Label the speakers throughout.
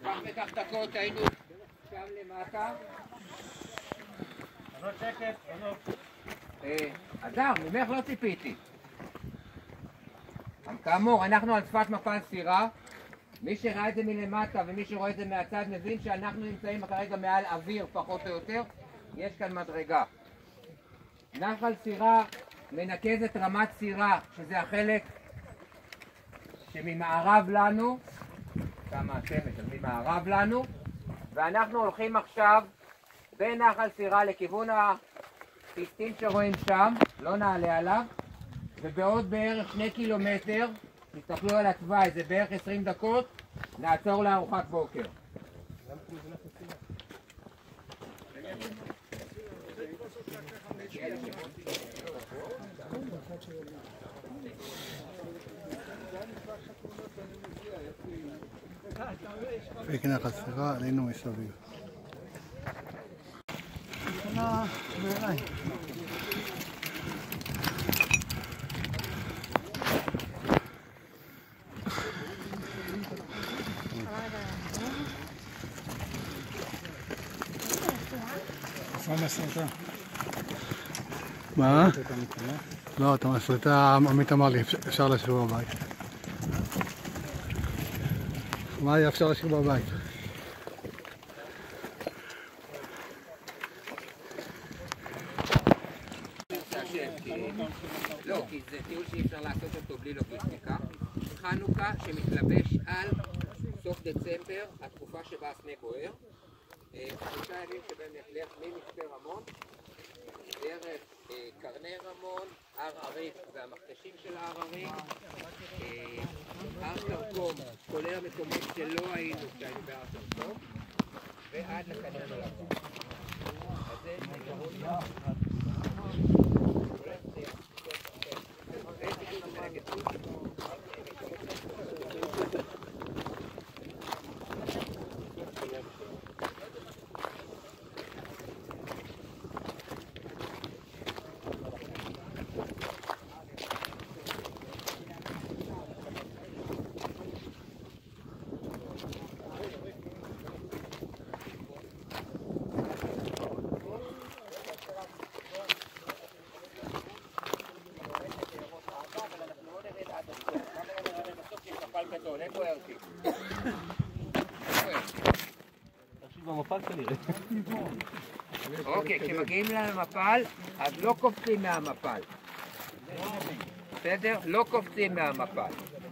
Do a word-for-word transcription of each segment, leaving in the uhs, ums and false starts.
Speaker 1: כך וכך דקות היינו שם למטה.
Speaker 2: עזוב שקט, עזוב.
Speaker 1: אדר, ממך לא ציפיתי. כאמור, אנחנו על שפת מפל סירה. מי שראה את זה מלמטה ומי שרואה את זה מהצד מבין שאנחנו נמצאים כרגע מעל אוויר פחות או יותר. יש כאן מדרגה. נחל סירה מנקז את רמת סירה, שזה החלק שממערב לנו, כמה השמש, אז ממערב לנו, ואנחנו הולכים עכשיו בנחל סירה לכיוון הפיסטין שרואים שם, לא נעלה עליו, ובעוד בערך שני קילומטר, תסתכלו על התוואי, זה בערך עשרים דקות, נעצור לארוחת בוקר.
Speaker 3: פייק נחל סירה, עלינו מסביב. בעיניי. מה? לא, אתה מסריטה, עמית אמר לי, אפשר להשאיר בבית. מה היה אפשר להשאיר בבית?
Speaker 1: לא, כי זה טיול שאי אפשר לעשות אותו בלי לוגיסטיקה. חנוכה שמתלבש על סוף דצמבר, התקופה שבה הסנה בוער. חמישה ימים שבהם נלך ממצפה רמון, דרך קרני רמון, הר עריק והמכתשים של הר עריק, הר כרכום, כולל המקומות שלא היינו כשהיינו בהר כרכום, ועד לקניון הלבן. אז זה נגרון יחד. אוקיי, כשמגיעים למפל, אז לא קופצים מהמפל. בסדר? לא קופצים מהמפל.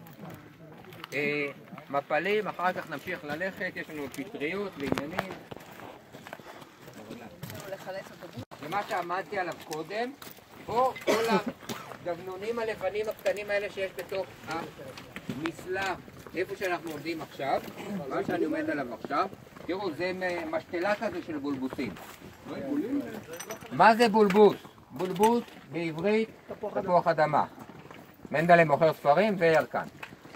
Speaker 1: מפלים, אחר כך נמשיך ללכת, יש לנו פטריות ועניינים. זה מה שעמדתי עליו קודם, או כל הגבנונים הלבנים הקטנים האלה שיש בתוך המסלע, איפה שאנחנו עומדים עכשיו, מה שאני עומד עליו עכשיו. תראו, זה משתלה כזה של בולבוסים. מה זה בולבוס? בולבוס בעברית תפוח אדמה. מנדלה מוכר ספרים וירקן.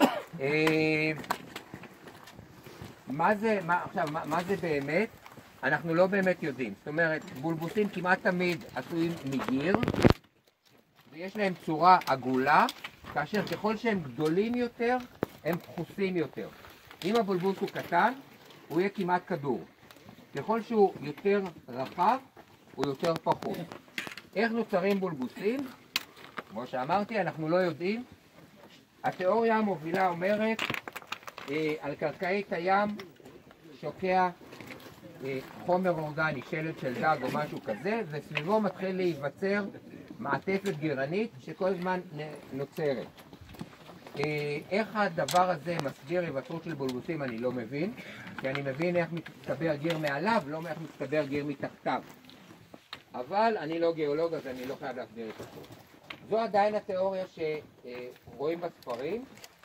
Speaker 1: מה זה, מה, עכשיו, מה, מה זה באמת? אנחנו לא באמת יודעים. זאת אומרת, בולבוסים כמעט תמיד עשויים מגיר, ויש להם צורה עגולה, כאשר ככל שהם גדולים יותר, הם דחוסים יותר. אם הבולבוס הוא קטן, הוא יהיה כמעט כדור. ככל שהוא יותר רחב, הוא יותר פחות. איך נוצרים בולבוסים? כמו שאמרתי, אנחנו לא יודעים. התיאוריה המובילה אומרת, אה, על קרקעית הים שוקע אה, חומר אורגני, שלד של דג או משהו כזה, וסביבו מתחיל להיווצר מעטפת גירנית שכל הזמן נוצרת. איך הדבר הזה מסביר היווצרות של בולבוסים אני לא מבין, כי אני מבין איך מצטבר גיר מעליו, לא איך מצטבר גיר מתחתיו. אבל אני לא גיאולוג, אז אני לא חייב להסביר את הכל. זו עדיין התיאוריה שרואים בספרים.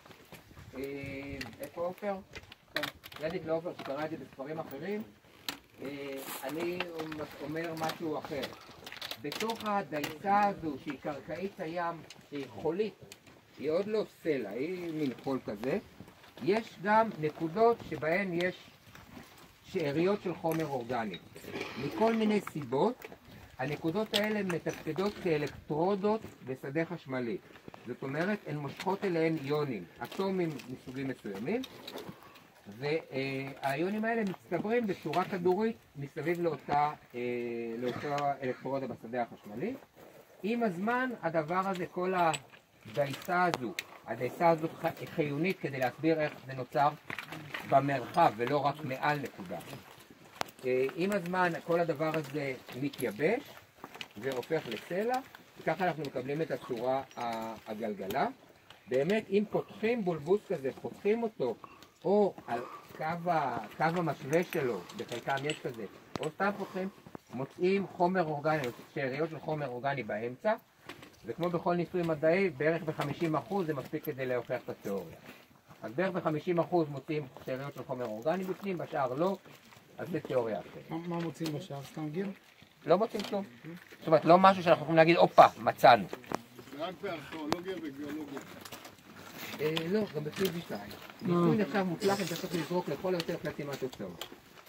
Speaker 1: איפה עופר? קרדיט לעופר שקרא את זה בספרים אחרים. אני אומר משהו אחר. בתוך הדייסה הזו שהיא קרקעית הים, שהיא חולית, היא עוד לא סלע, היא מין חול כזה, יש גם נקודות שבהן יש שאריות של חומר אורגני. מכל מיני סיבות, הנקודות האלה מתפקדות כאלקטרודות בשדה חשמלי. זאת אומרת, הן מושכות אליהן איונים, אטומים מסוגים מסוימים, והאיונים האלה מצטברים בצורה כדורית מסביב לאותה, לאותה אלקטרודה בשדה החשמלי. עם הזמן הדבר הזה, כל הדייסה הזו, הדייסה הזו חיונית כדי להסביר איך זה נוצר במרחב ולא רק מעל נקודה. עם הזמן כל הדבר הזה מתייבש והופך לסלע, וככה אנחנו מקבלים את הצורה הגלגלה. באמת אם פותחים בולבוס כזה, פותחים אותו או על קו, קו המשווה שלו, בחלקם יש כזה, או סתם פותחים, מוצאים חומר אורגני, שאריות של חומר אורגני באמצע, וכמו בכל ניסוי מדעי, בערך ב-חמישים אחוז זה מספיק כדי להוכיח את התיאוריה. אז בערך ב-חמישים אחוז מוצאים שאריות של חומר אורגני בפנים, בשאר לא, אז זה תיאוריה אחרת.
Speaker 3: מה מוצאים בשאר? סתם גיר?
Speaker 1: לא מוצאים כלום. זאת אומרת, לא משהו שאנחנו יכולים להגיד, אופה, מצאנו.
Speaker 2: זה רק בארכיאולוגיה וגיאולוגיה.
Speaker 1: לא, גם בפיזיקה. ניסוי נחשב מוצלח אם צריך לזרוק לכל היותר חצי מהתוצאות.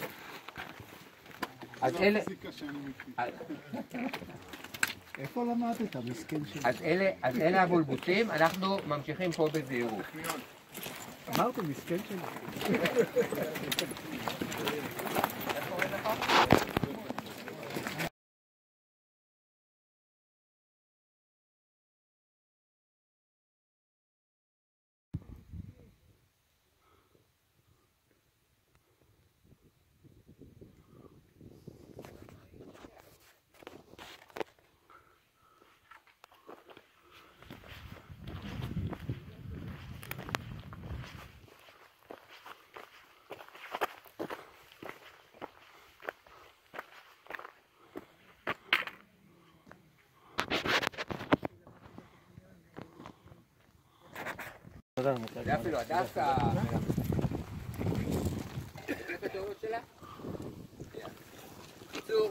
Speaker 1: אז אלה...
Speaker 3: איפה למדת? מסכן שלי.
Speaker 1: אז אלה הבולבוסים, אנחנו ממשיכים פה בזהירות.
Speaker 3: אמרתי, מסכן שלי.
Speaker 1: זה אפילו הדסה. את התיאוריות שלה? בקיצור,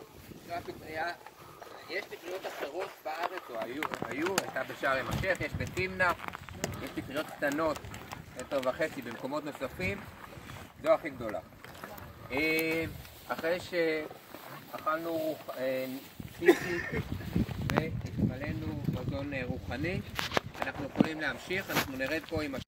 Speaker 1: יש תקריות אחרות בארץ, או היו, היו, הייתה בשער המשך, יש בתמנע, יש תקריות קטנות, מטר וחצי במקומות נוספים, זו הכי גדולה. אחרי שאכלנו פיזי והתמלאנו מזון רוחני, אנחנו יכולים להמשיך, אנחנו נרד פה עם השם.